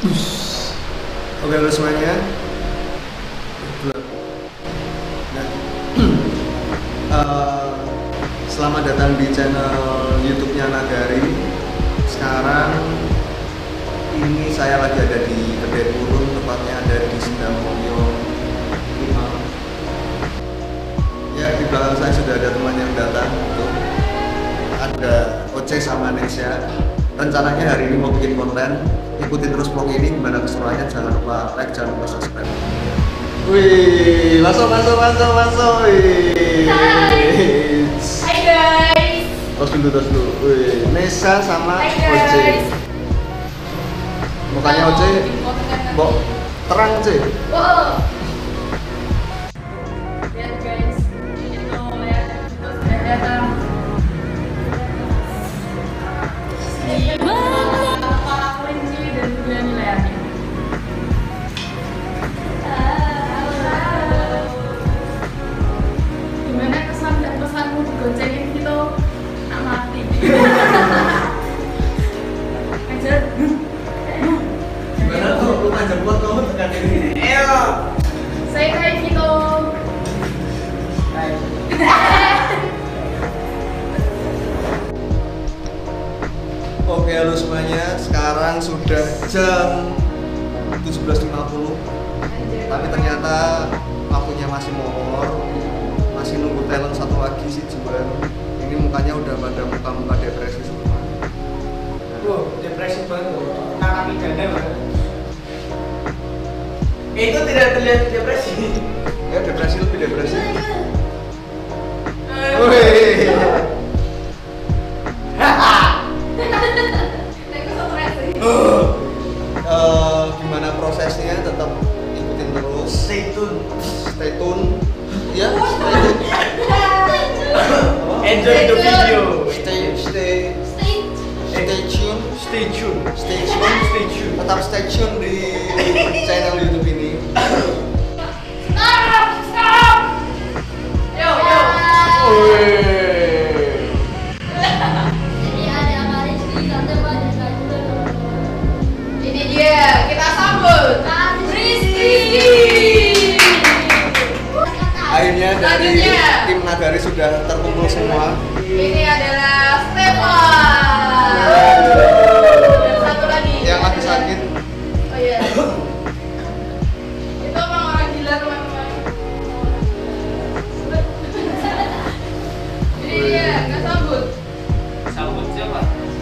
Oke halo semuanya. Nah, selamat datang di channel YouTube-nya Nagari. Sekarang ini saya lagi ada di Gede Purun, tepatnya ada di Sendangmulyo 5. Ya, di belakang saya sudah ada teman yang datang. Tuh, ada Oce sama Nesya. Rencananya hari ini mau bikin konten. Ikutin terus vlog ini, gimana keseruannya, jangan lupa like, jangan lupa subscribe. Wih, masuk. Wih. Hai guys. Tos dulu. Wih, Nesa sama Hai Oce. guys. Mukanya Oce, mbok terang C. Wow. Lihat guys, itu lihat itu sudah datang. Para kelinci dan juga nilainya. Gimana kesan dan pesanmu digoncengin gitu? Nak mati. Ajar. Gimana tuh, lu ngajak buat kamu tekan ini. Ayo. Saya kayak gitu. Hai. Oke halo semuanya, sekarang sudah jam 17.50. Tapi ternyata akunya masih molor, masih nunggu talent satu lagi si Juan. Ini mukanya udah pada muka-muka depresi semua. Wow, depresi banget, narapidana banget. Itu tidak terlihat depresi. Ya depresi lebih depresi. Wih. Wih. Gimana prosesnya, tetap ikutin terus. Stay tune. Ya, stay tune. Enjoy the video. Stay tune. Tetap stay tune di channel YouTube ini. Stop. Yo. Ini dia, kita sambut Rizky. Akhirnya dari Selanjutnya, tim Nagari sudah terkumpul semua. ini adalah Stefan. Dan satu lagi Yang lagi sakit. Oh iya. Itu emang orang gila teman-teman. Ini dia, kita sambut. Sambut siapa?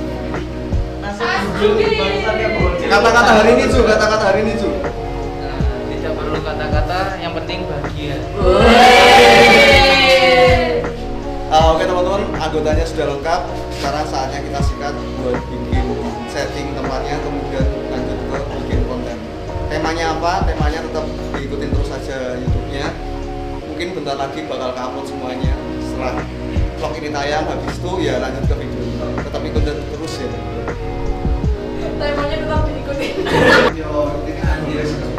Asik. Kata-kata hari ini Ju. Tidak perlu kata-kata, yang penting bahagia. Oke teman-teman, anggotanya sudah lengkap. Sekarang saatnya kita sikat buat bikin setting tempatnya, kemudian lanjut ke bikin konten. Temanya apa? Temanya tetap diikutin terus saja YouTube-nya. Mungkin bentar lagi bakal upload semuanya. Setelah vlog ini tayang, habis itu ya lanjut ke video. Tetap ikutin terus ya. Temanya tetap diikutin. Yo, ini anjir.